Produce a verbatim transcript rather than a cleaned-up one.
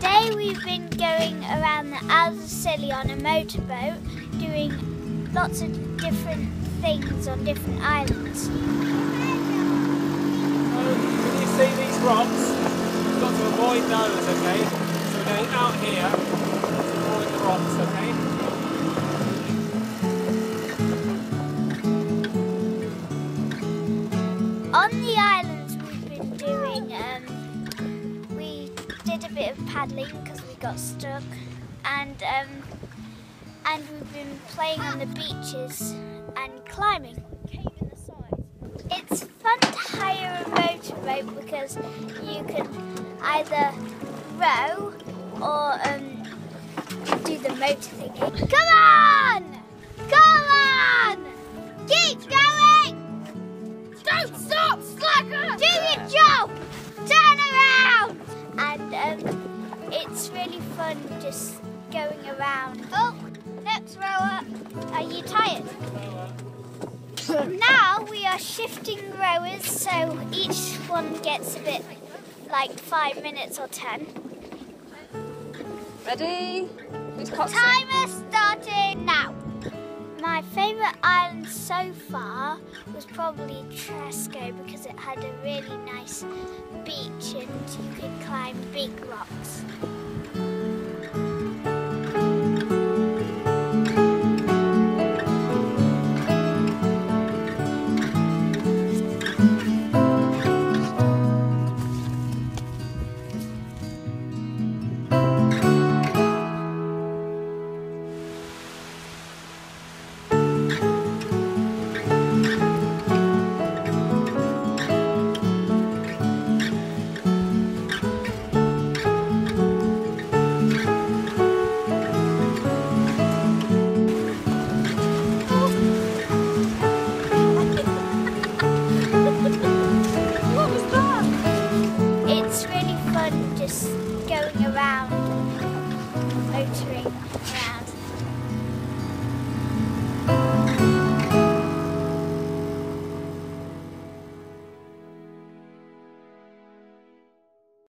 Today we've been going around the Isles of Scilly on a motorboat, doing lots of different things on different islands. Um, can you see these rocks? We've got to avoid those, okay? So we're going out here to avoid the rocks, okay? On the islands we've been doing, um, we did a bit of paddling because we got stuck, and um, and we've been playing on the beaches and climbing. It's fun to hire a motorboat because you can either row or um, do the motor thingy. Come on! Come on! Keep going! Don't stop, slacker! Do your job! Turn around! And um, it's really fun just going around. Oh, next rower. Are you tired? Now we are shifting rowers, so each one gets a bit, like five minutes or ten. Ready? Who's coxswain? Timer starting now. My favourite island so far was probably Tresco because it had a really nice beach and you could climb big rocks. Just going around motoring.